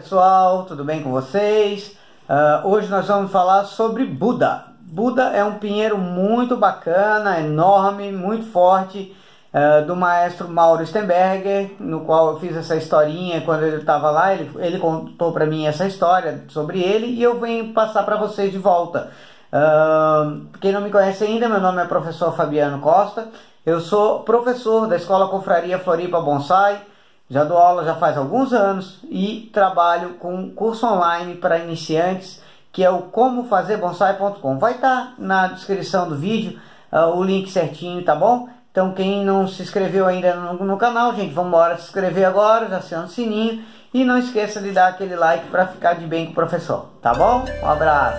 pessoal, tudo bem com vocês? Hoje nós vamos falar sobre Buda. Buda é um pinheiro muito bacana, enorme, muito forte, do maestro Mauro Stenberger, no qual eu fiz essa historinha quando ele estava lá. Ele contou para mim essa história sobre ele e eu venho passar para vocês de volta. Quem não me conhece ainda, meu nome é professor Fabiano Costa. Eu sou professor da Escola Confraria Floripa Bonsai. Já dou aula já faz alguns anos e trabalho com um curso online para iniciantes, que é o comofazebonsai.com. Vai estar na descrição do vídeo o link certinho, tá bom? Então quem não se inscreveu ainda no canal, gente, vamos embora se inscrever agora, já aciona o sininho e não esqueça de dar aquele like para ficar de bem com o professor, tá bom? Um abraço!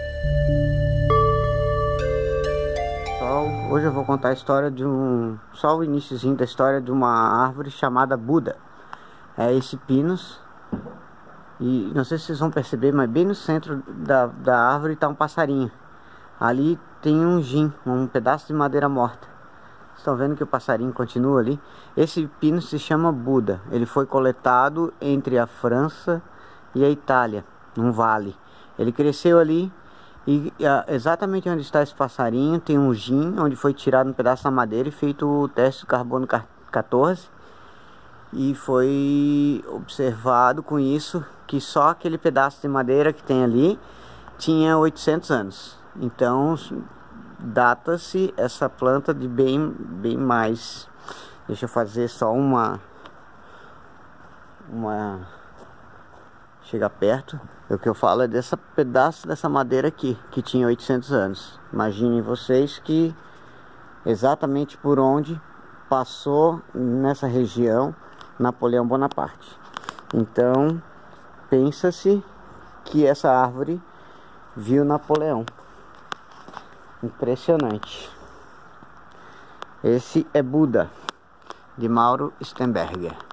Hoje eu vou contar a história de só o iniciozinho da história de uma árvore chamada Buda. É esse pinus. E não sei se vocês vão perceber, mas bem no centro da árvore está um passarinho. Ali tem um gin, um pedaço de madeira morta. Vocês estão vendo que o passarinho continua ali? Esse pinus se chama Buda. Ele foi coletado entre a França e a Itália, num vale. Ele cresceu ali. E exatamente onde está esse passarinho tem um gin, onde foi tirado um pedaço da madeira e feito o teste de carbono 14. E foi observado com isso que só aquele pedaço de madeira que tem ali tinha 800 anos. Então data-se essa planta de bem mais. Deixa eu fazer só uma chega perto. O que eu falo é desse pedaço dessa madeira aqui, que tinha 800 anos. Imaginem vocês que exatamente por onde passou nessa região Napoleão Bonaparte. Então, pensa-se que essa árvore viu Napoleão. Impressionante. Esse é Buda, de Mauro Stenberger.